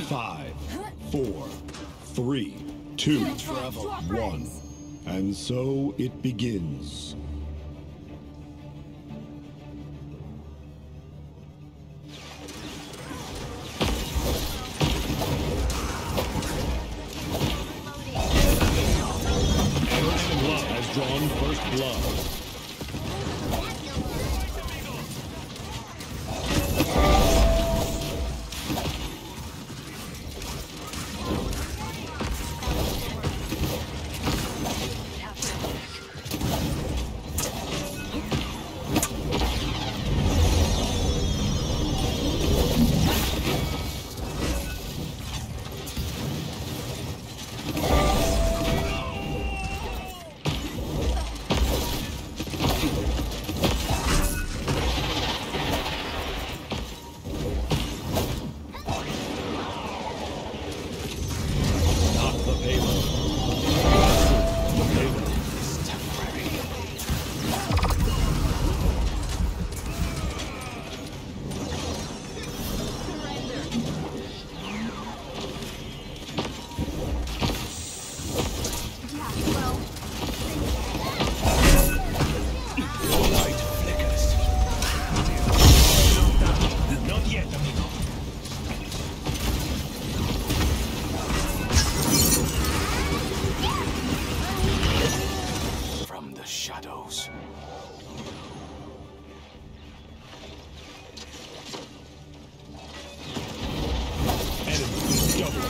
5, 4, 3, 2, 1. And so it begins. Blood has drawn first blood. Shadows. Enemy double.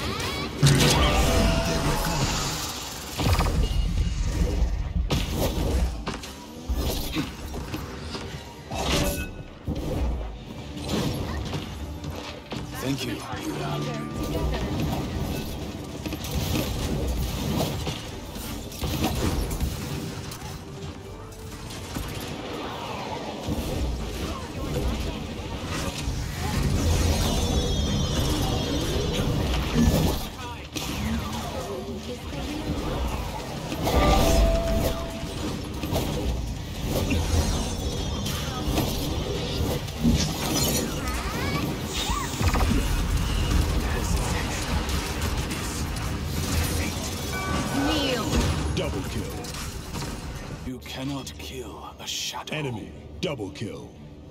'Double kill. You cannot kill a shadow. Enemy double kill.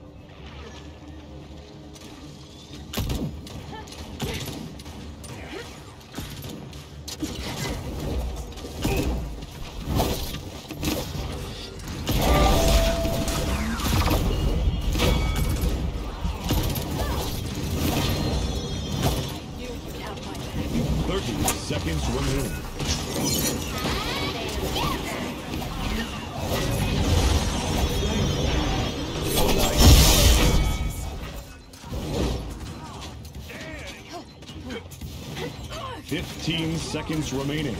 Seconds remaining. Fifteen seconds remaining.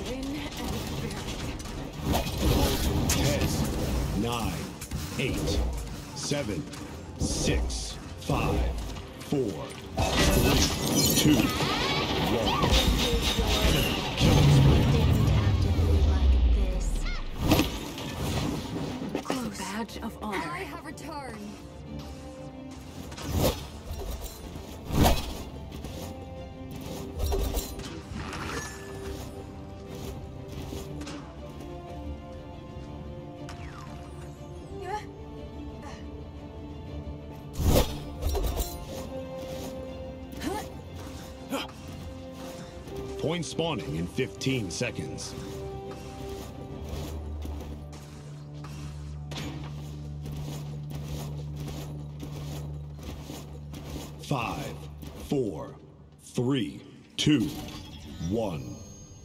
10, 9, 8, 7, 6, 5, 4, 3, 2, 1. Badge of honor. I have returned. Point spawning in 15 seconds. Five, 4, 3, 2, 1.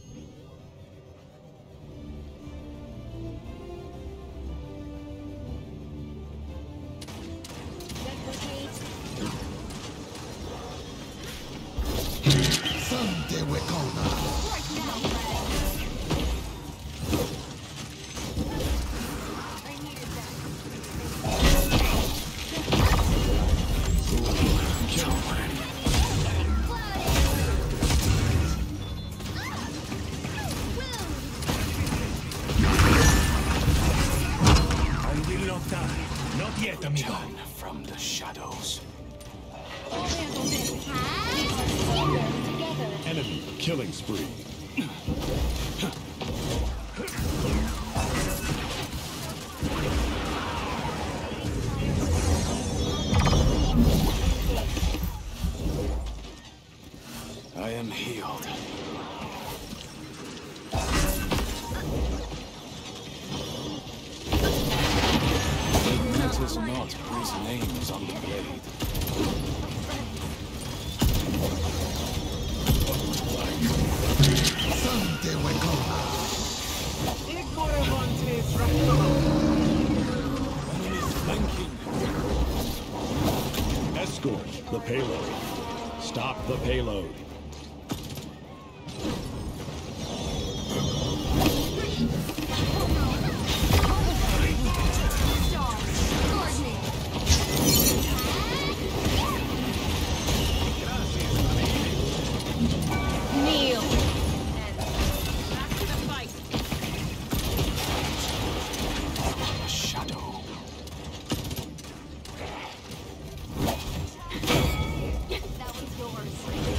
Not yet, amigo. Return from the shadows. I'll handle this. Together. Killing spree. I am healed. It matters not whose name is on the blade. Enemies flanking. Escort the payload. Stop the payload. Kneel. A shadow. That was yours.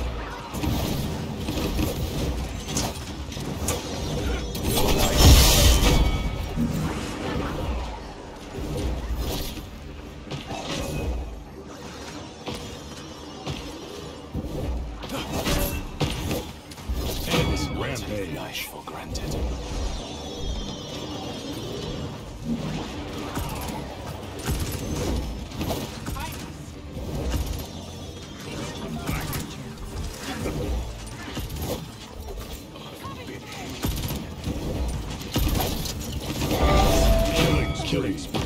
Enemies Rampage. life for granted. Killing spree.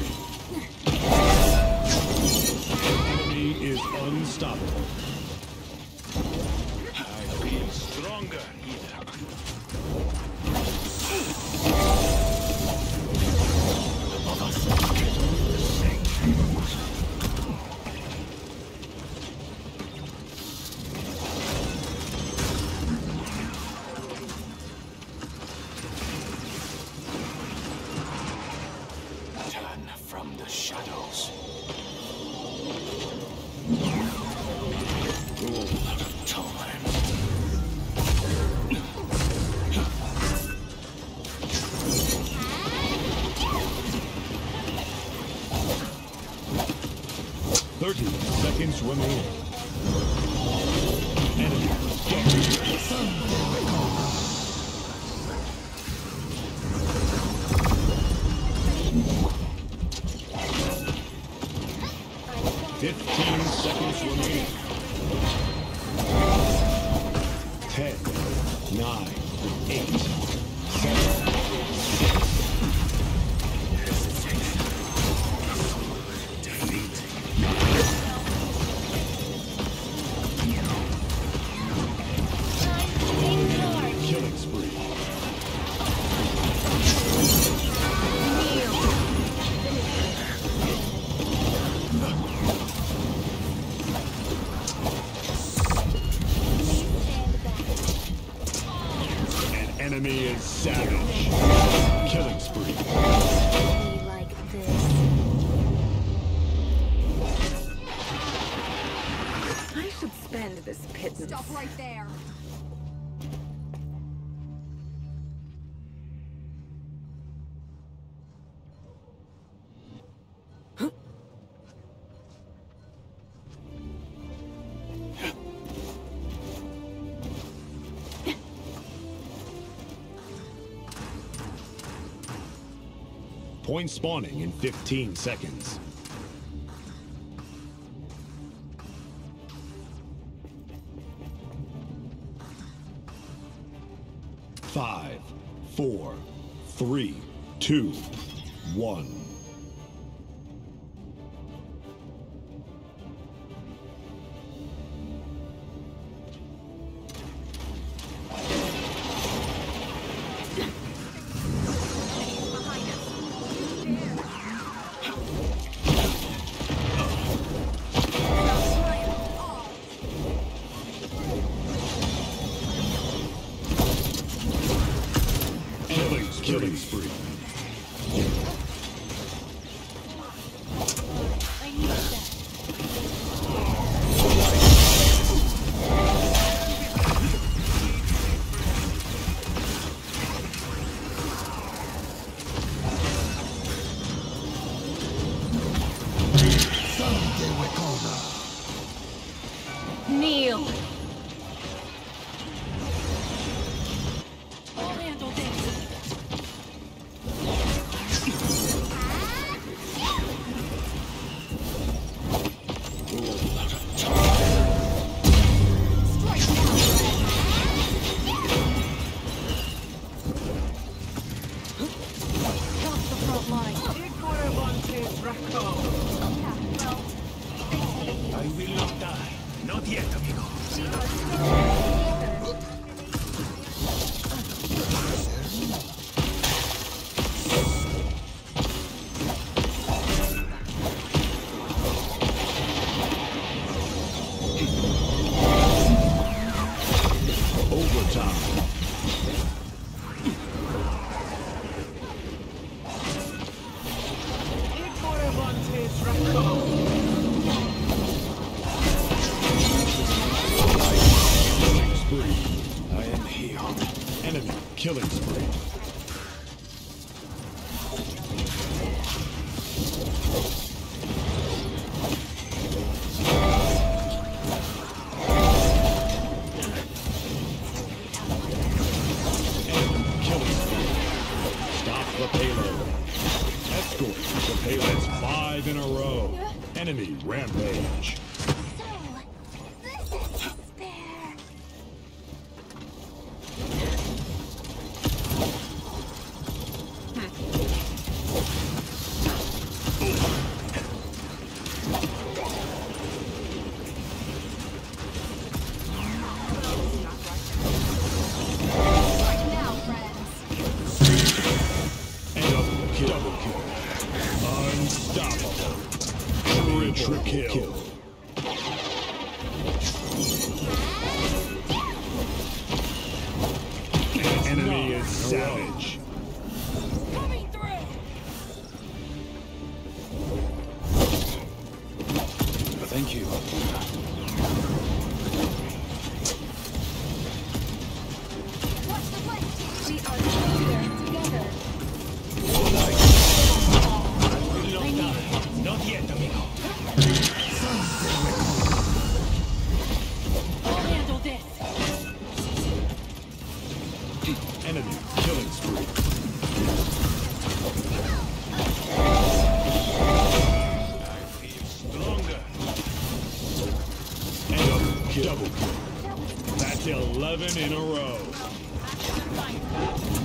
Enemy is unstoppable. I'll be stronger. Turn from the shadows. All time. 30 seconds remaining. Enemy double. 15 seconds remaining. 10, 9, 8, 7, 6. Killing spree. Enemy is savage. Killing spree. Be like this. I should spend this pittance. Stop right there. Point spawning in 15 seconds. 5, 4, 3, 2, 1. Killing spree. I need that. Kneel. I'll handle this. Cross the front line. I will not die. Not yet, amigo. Overtime. Spree. I am healed. Enemy killing spree. Enemy killing spree. Stop the payload. Escort the payload's 5 in a row. Enemy rampage. So, this is despair. Right now, friends. And double kill. Unstoppable. Triple kill. Enemy is savage. Coming through. Thank you. Watch the flank. We are stronger together. I will not die. Not yet, amigo. I'll handle this. Enemy killing spree. I feel stronger. And double kill. That's 11 in a row.